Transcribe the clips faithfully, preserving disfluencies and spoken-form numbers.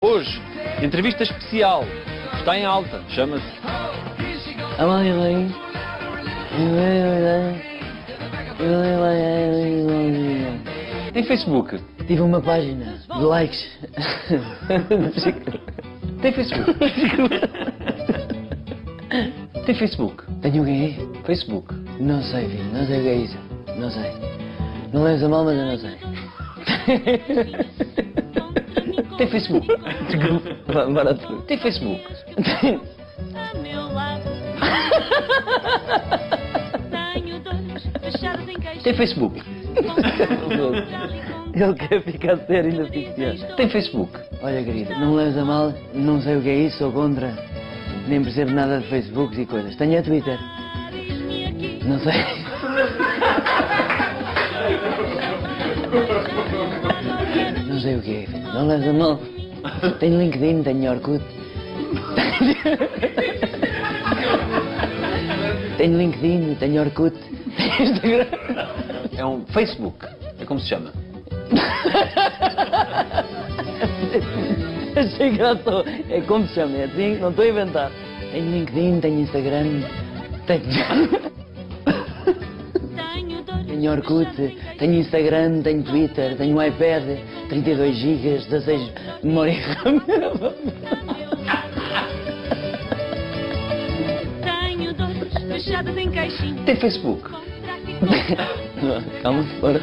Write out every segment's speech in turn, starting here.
Hoje, entrevista especial. Está em alta. Chama-se... Tem Facebook? Tive uma página de likes. Tem Facebook? Tem Facebook? Tenho o quê? Facebook. Não sei, filho. Não sei o que é isso. Não sei. Não leves a mal, mas eu não sei. Tem Facebook? Desculpa. Bora tu. Tem Facebook? Tem Facebook? Ele quer ficar sério e ainda fica pior. Tem Facebook? Olha, querido, não leves a mal, não sei o que é isso, sou contra. Nem percebo nada de Facebooks e coisas. Tenho a Twitter. Não sei. Não sei o que é, filho. Não leves a mal. Tenho LinkedIn, tenho Orkut. Tenho LinkedIn, tenho Orkut. Tenho Instagram. É um Facebook. É como se chama? Achei graça. É como se chama, é assim, não estou a inventar. Tenho LinkedIn, tenho Instagram, tenho... Tenho Orkut, tenho Instagram, tenho Twitter, tenho iPad, trinta e dois gigas, dezasseis de memória RAM. Tem Facebook? Calma, bora.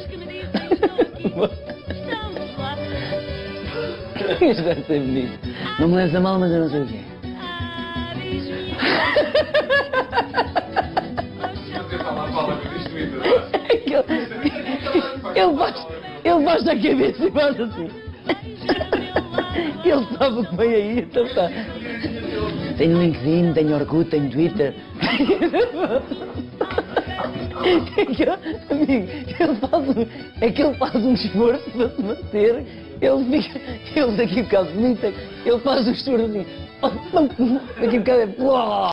Isto vai ser bonito. Não me leves a mal, mas eu não sei o que é. Ele faz, ele faz da cabeça e faz assim. Ele sabe o que vem aí, então está. Tenho LinkedIn, tenho Orkut, tenho Twitter. Amigo, ele faz um, é que ele faz um esforço para se manter. Ele fica, ele daqui a bocado, ele faz um esforço assim. Daqui a bocado é...